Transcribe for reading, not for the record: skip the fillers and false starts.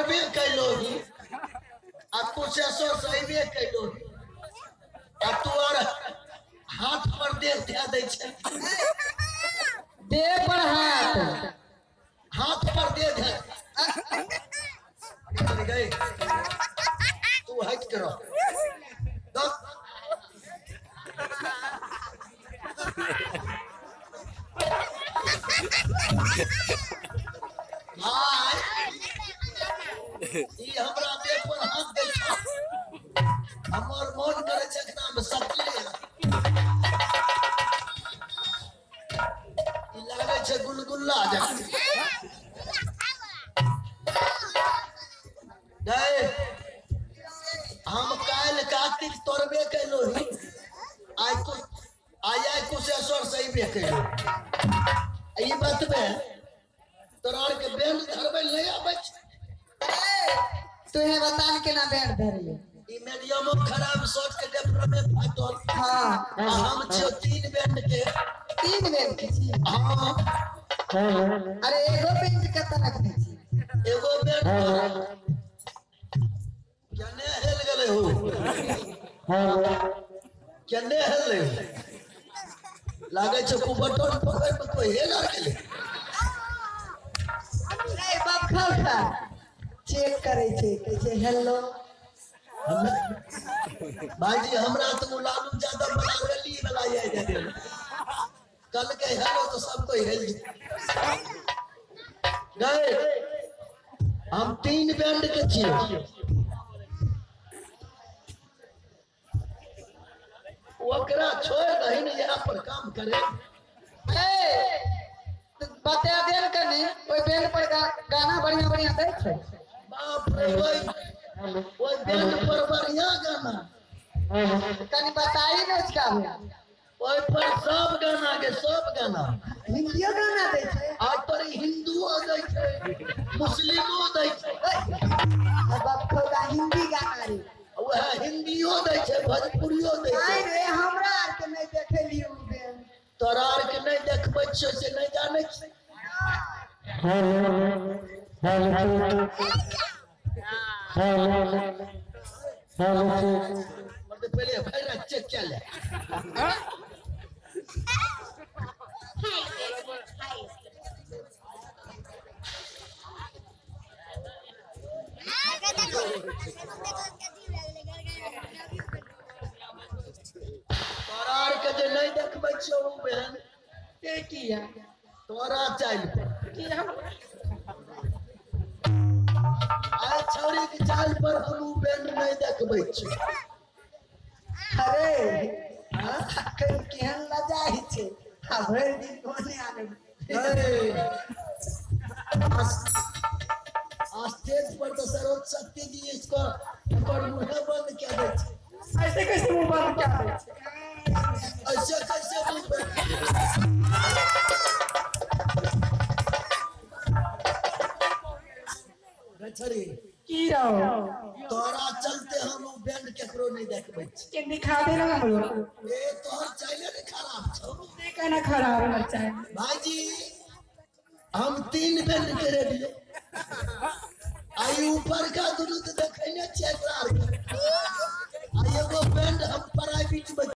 तोड़बे कैलोगी आ कुछ ऐसो सहीबे कैलोगी आ तू और हाथ पर दे दे छे दे पर हाथ हाथ पर दे दे चल गई तू हट करो हाय ई हमरा देह पर हाथ दे छो हमर मन करे छै एकरा में सटले ई लागे छै गुलगुल्ला जकां दे हम काल कार्तिक तोड़बे कैलो ही आय कुशेश्वर सही बे कैलो ई बात में तोरार के बैंड धरबे नहीं आबै तू है बतान के ना बैंड धर ले ई मीडियमो खराब सोच के डेप्रो में फाटल हां हम छ 3 बैंड के छी हां अरे एगो बैंड कत रखने छी एगो बैंड केने हेल गेले हो केने हेल लागे छ को बटन पकड़ पे कोई हेल आ गेले ए बाप खा चेक करे छे कैसे हेलो भाईजी हमरा तो लालू ज्यादा बड़ा रैली वाला ये दे दे कल के हेलो तो सब कोई हेल गए हम 3 बैंड के छिए ओकरा छोड़ दही ने यहाँ पर काम करे ए बता देल कने ओई बैंड पर गाना बढ़िया बढ़िया दे छै बाप रे ओई बैंड पर बढ़िया गाना कनी बताई न उसका ओई पर सब गाना के सब गाना हिंदियो गाना दे छै आज पर हिंदुओ दे छै मुस्लिमो दे छै बाप खोदा हिंदी गाना रे वह हिंदियो दे छै भोजपुरियो दे छै आई रे हमरा आर के नहीं देखलियो बैंड तोरा आर के नहीं देखबै छै से नहीं जाने छै मतलब पहले भाई चेक क्या ले तोरा आर के जे नहीं देखबै छौ बहन के किया तोरा चाल की हम आ छोरी के चाल पर हम बैंड नहीं देखबै छौ अरे कहीं केहन लजाई छे आ भर दिन कोने आने स्टेज पर तो सरोज शक्ति जी इसको पर मुंह बंद कर दे छै ऐसे कैसे मुंह बंद कर दे छै ऐसे कैसे मुंह बंद गछरी की रहो तोरा चलते हम बैंड केकरो नहीं देखबै छी के दिखा दे ना हमरो ए तोहर चाइले रे खराब छौ से कहना खराब होना चाहिए भाईजी हम 3 बैंड के रेडी आई ऊपर का दुनु देखे ने चेक आर आई एगो बैंड हम प्राइवेट में